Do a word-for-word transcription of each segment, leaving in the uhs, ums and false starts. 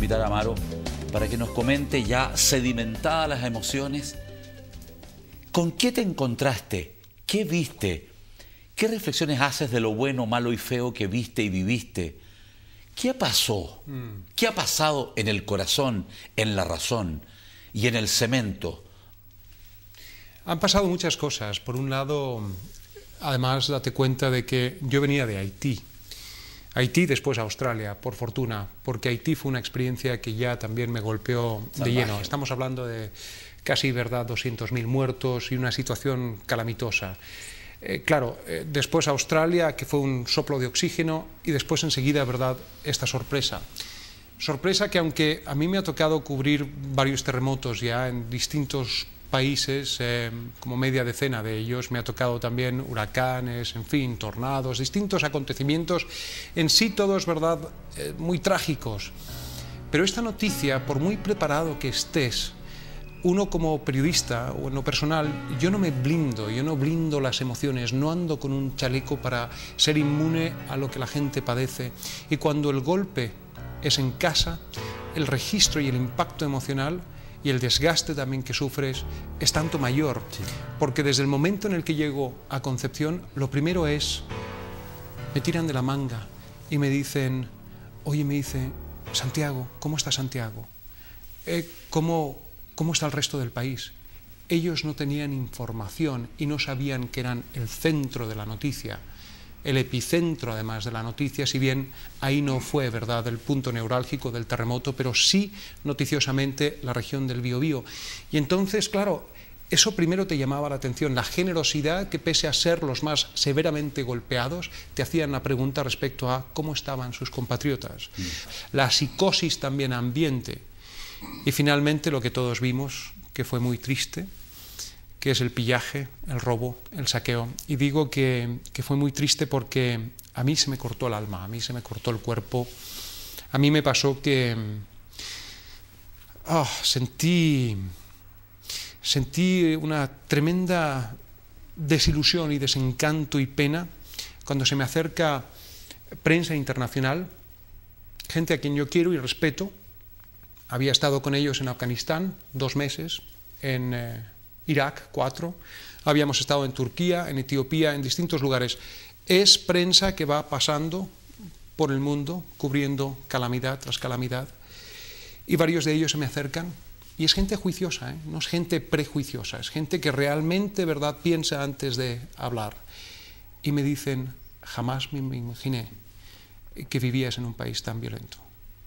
invitar a Amaro para que nos comente, ya sedimentadas las emociones, ¿con qué te encontraste? ¿Qué viste? ¿Qué reflexiones haces de lo bueno, malo y feo que viste y viviste? ¿Qué pasó? ¿Qué ha pasado en el corazón, en la razón y en el cemento? Han pasado muchas cosas. Por un lado, además, date cuenta de que yo venía de Haití. Haití, después Australia, por fortuna, porque Haití fue una experiencia que ya también me golpeó de lleno. Estamos hablando de casi, ¿verdad?, doscientos mil muertos y una situación calamitosa. Eh, claro, eh, después Australia, que fue un soplo de oxígeno, y después enseguida, ¿verdad?, esta sorpresa. Sorpresa que, aunque a mí me ha tocado cubrir varios terremotos ya en distintos países, eh, como media decena de ellos, me ha tocado también huracanes, en fin, tornados, distintos acontecimientos, en sí todos, ¿verdad?, eh, muy trágicos. Pero esta noticia, por muy preparado que estés, uno como periodista o en lo personal, yo no me blindo, yo no blindo las emociones, no ando con un chaleco para ser inmune a lo que la gente padece. Y cuando el golpe es en casa, el registro y el impacto emocional y el desgaste también que sufres es tanto mayor, sí. Porque desde el momento en el que llego a Concepción, lo primero es, me tiran de la manga y me dicen, oye, me dice, Santiago, ¿cómo está Santiago? Eh, ¿cómo, ¿Cómo está el resto del país? Ellos no tenían información y no sabían que eran el centro de la noticia, el epicentro además de la noticia, si bien ahí no fue, ¿verdad?, el punto neurálgico del terremoto, pero sí noticiosamente la región del Biobío. Y entonces, claro, eso primero te llamaba la atención, la generosidad que, pese a ser los más severamente golpeados, te hacían la pregunta respecto a cómo estaban sus compatriotas. Mm. La psicosis también ambiente. Y finalmente lo que todos vimos, que fue muy triste, que es el pillaje, el robo, el saqueo. Y digo que, que fue muy triste porque a mí se me cortó el alma, a mí se me cortó el cuerpo. A mí me pasó que oh, sentí, sentí una tremenda desilusión y desencanto y pena cuando se me acerca prensa internacional, gente a quien yo quiero y respeto. Había estado con ellos en Afganistán dos meses, en eh, Irak cuatro, habíamos estado en Turquía, en Etiopía, en distintos lugares. Es prensa que va pasando por el mundo, cubriendo calamidad tras calamidad, y varios de ellos se me acercan, y es gente juiciosa, ¿eh? No es gente prejuiciosa, es gente que realmente, ¿verdad?, piensa antes de hablar, y me dicen, jamás me imaginé que vivías en un país tan violento.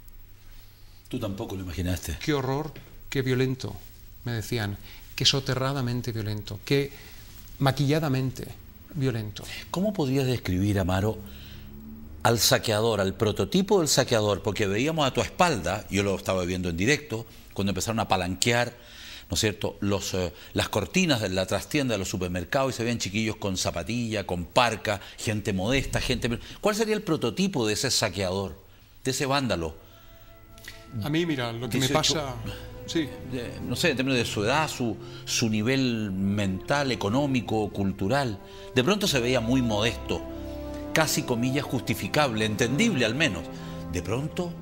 Tú tampoco lo imaginaste. Qué horror, qué violento, me decían, qué soterradamente violento, qué maquilladamente violento. ¿Cómo podrías describir, Amaro, al saqueador, al prototipo del saqueador? Porque veíamos a tu espalda, yo lo estaba viendo en directo, cuando empezaron a palanquear, ¿no es cierto?, Los, eh, las cortinas de la trastienda de los supermercados, y se veían chiquillos con zapatilla, con parca, gente modesta, gente... ¿Cuál sería el prototipo de ese saqueador, de ese vándalo? A mí, mira, lo que dieciocho, me pasa... Sí. De, no sé, en términos de su edad, su, su nivel mental, económico, cultural, de pronto se veía muy modesto, casi, comillas, justificable, entendible al menos. De pronto,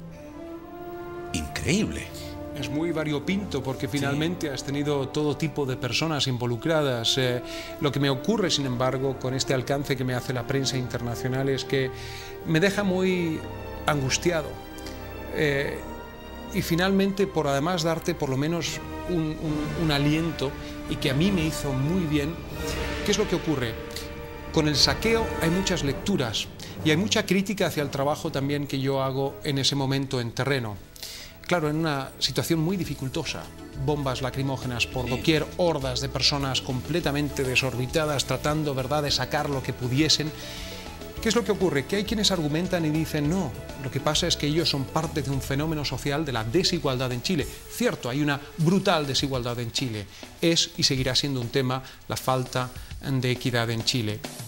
increíble. Es muy variopinto porque finalmente sí. Has tenido todo tipo de personas involucradas. Eh, lo que me ocurre, sin embargo, con este alcance que me hace la prensa internacional es que me deja muy angustiado. Eh, y finalmente, por además darte por lo menos un, un, un aliento, y que a mí me hizo muy bien, ¿qué es lo que ocurre? Con el saqueo hay muchas lecturas y hay mucha crítica hacia el trabajo también que yo hago en ese momento en terreno. Claro, en una situación muy dificultosa, bombas lacrimógenas por doquier, hordas de personas completamente desorbitadas tratando, ¿verdad?, de sacar lo que pudiesen. ¿Qué es lo que ocurre? Que hay quienes argumentan y dicen, no, lo que pasa es que ellos son parte de un fenómeno social de la desigualdad en Chile. Cierto, hay una brutal desigualdad en Chile. Es y seguirá siendo un tema la falta de equidad en Chile.